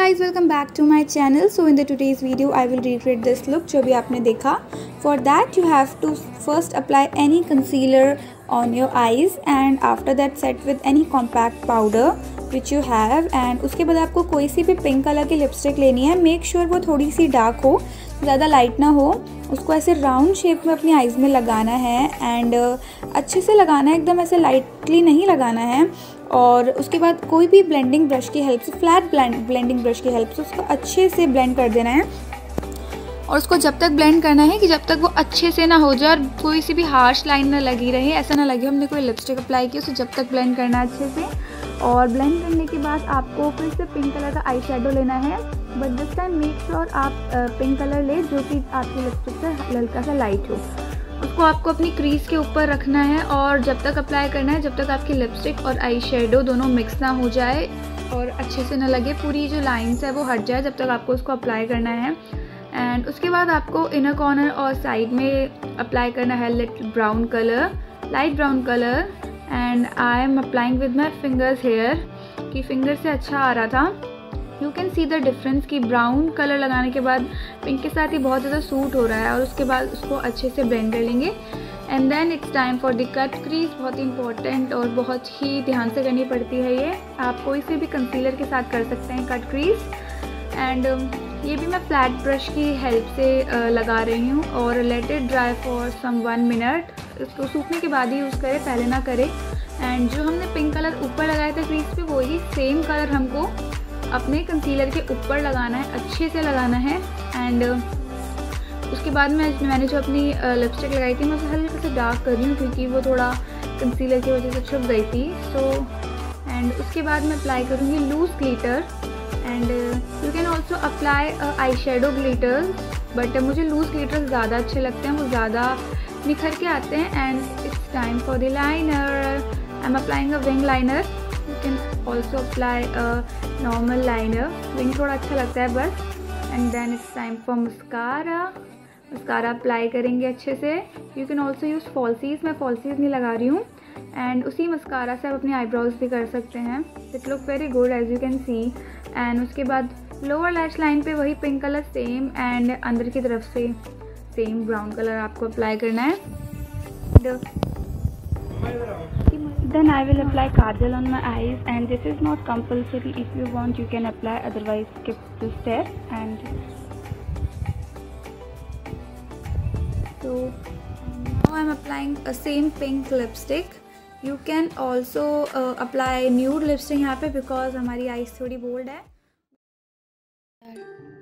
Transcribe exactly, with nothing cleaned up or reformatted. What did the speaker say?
guys, welcome back to my channel. So in the today's video I will recreate this look जो भी आपने देखा. For that you have to first apply any concealer on your eyes and after that set with any compact powder which you have. and उसके बाद आपको कोई सी भी pink colour की लिपस्टिक लेनी है. मेक श्योर sure वो थोड़ी सी डार्क हो, ज़्यादा लाइट ना हो. उसको ऐसे राउंड शेप में अपनी आइज़ में लगाना है एंड अच्छे से लगाना है, एकदम ऐसे लाइटली नहीं लगाना है. और उसके बाद कोई भी ब्लेंडिंग ब्रश की हेल्प से, फ्लैट ब्लेंड ब्लेंडिंग ब्रश की हेल्प से उसको अच्छे से ब्लेंड कर देना है. और उसको जब तक ब्लेंड करना है कि जब तक वो अच्छे से ना हो जाए और कोई सी भी हार्श लाइन ना लगी रहे, ऐसा ना लगे हमने कोई लिपस्टिक अप्लाई की. उसे जब तक ब्लेंड करना है अच्छे से. और ब्लेंड करने के बाद आपको फिर से पिंक कलर का आई शेडो लेना है, but this time make sure आप पिंक कलर ले जो कि आपकी लिपस्टिक से हल्का सा लाइट हो. उसको आपको अपनी क्रीज के ऊपर रखना है और जब तक अप्लाई करना है जब तक आपकी लिपस्टिक और आई शेडो दोनों मिक्स ना हो जाए और अच्छे से ना लगे, पूरी जो लाइन्स है वो हट जाए, जब तक आपको उसको अप्लाई करना है. एंड उसके बाद आपको इनर कॉर्नर और साइड में अप्लाई करना है little brown colour, light brown colour. And I am applying with my fingers here कि फिंगर से अच्छा आ रहा था. You can see the difference कि ब्राउन कलर लगाने के बाद पिंक के साथ ही बहुत ज़्यादा सूट हो रहा है. और उसके बाद उसको अच्छे से ब्लेंड कर लेंगे. And then it's time for the cut crease. बहुत ही इंपॉर्टेंट और बहुत ही ध्यान से करनी पड़ती है ये. आप कोई से भी कंसीलर के साथ कर सकते हैं कट क्रीज. एंड ये भी मैं फ्लैट ब्रश की हेल्प से uh, लगा रही हूँ. और let it dry for some one minute. इसको सूखने के बाद ही यूज़ करें, पहले ना करें. एंड जो हमने पिंक कलर ऊपर लगाया था क्रीज पे, वही सेम कलर हमको अपने कंसीलर के ऊपर लगाना है, अच्छे से लगाना है. एंड उसके बाद में मैंने जो अपनी लिपस्टिक लगाई थी मैं उसे हल्का से डार्क कर रही हूँ क्योंकि वो थोड़ा कंसीलर की वजह से छुप गई थी. सो एंड उसके बाद मैं अप्लाई करूँगी loose glitter. And you can also apply eye shadow glitter, but मुझे लूज ग्लिटर ज़्यादा अच्छे लगते हैं, वो ज़्यादा निखर के आते हैं. And it's time for the liner. I am applying a wing liner. You can also apply a normal liner. Wing थोड़ा अच्छा लगता है बस. And then it's time for mascara. Mascara apply करेंगे अच्छे से. You can also use falsies. मैं falsies नहीं लगा रही हूँ. एंड उसी मस्कारा से आप अपनी आईब्रोज भी कर सकते हैं. It look very good as you can see. And उसके बाद लोअर लैश लाइन पे वही पिंक कलर सेम एंड अंदर की तरफ से सेम ब्राउन कलर आपको अप्लाई करना है. Then I will apply kajal on my eyes, and this is not compulsory. If you want you can apply, otherwise skip this step. And so now I am applying a same pink lipstick. You can also uh, apply nude lipstick यहाँ पे because हमारी eyes थोड़ी bold है.